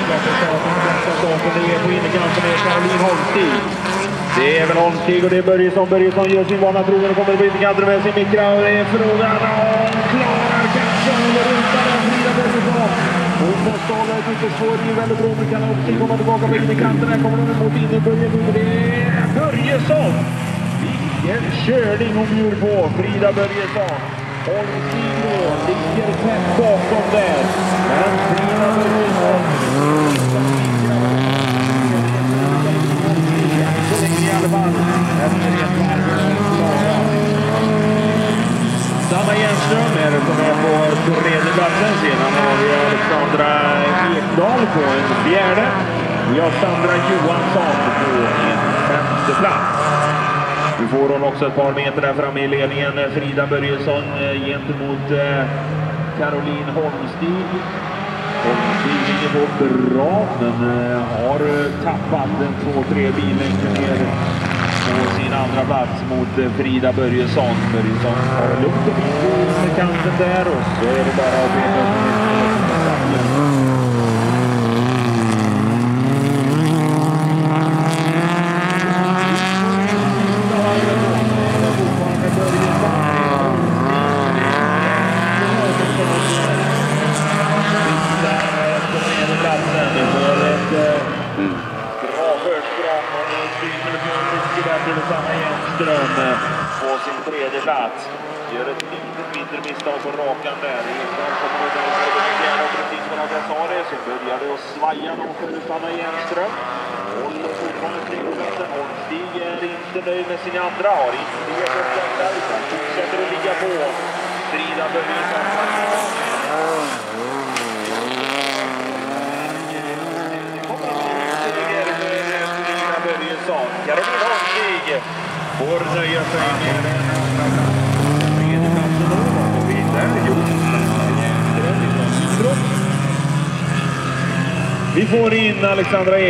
Det är på innerkanten med Caroline Holmstig. Det är väl Holmstig och det är Börjesson. Börjesson gör sin vana trogen och kommer på innerkanten med sin mikra. Och det är frågan om klarar kanske över rutan av Frida Börjesson. Hon måste hålla ett ute svår i väldigt bra. Nu kan Holmstig komma tillbaka på innerkanten. Här kommer hon mot innerböjen. Och det är Börjesson. Vilken körning hon bjuder på. Frida Börjesson. Holmstig ligger tätt bakom där. Men Frida Börjesson Sanna Jernström är på tredje platsen. Sedan har vi Alexandra Ekdahl på en fjärde. Vi har Sandra Johansson på en femte plats. Nu får hon också ett par meter där framme i ledningen. Frida Börjesson gentemot Caroline Holmstig. Holmstig ligger på bra, men har tappat en 2-3 billängder ner på sin andra plats mot Frida Börjesson. Börjesson har lugnt och fint på kanten där och så är det bara att beta. Sanna Jernström på sin tredje plats. Gör ett litet mindre misstag på rakan där. Precis som jag sa det så börjar det att svaja då för Sanna Jernström. Håller fortfarande tredjeplatsen. Holmstig är inte nöjd med sin andra. Har inte legat upp detta utan fortsätter att ligga på. Frida Börjesson. Caroline Holmstig får nöja sig med den andra tredje platsen och vi där. Vi får in Alexandra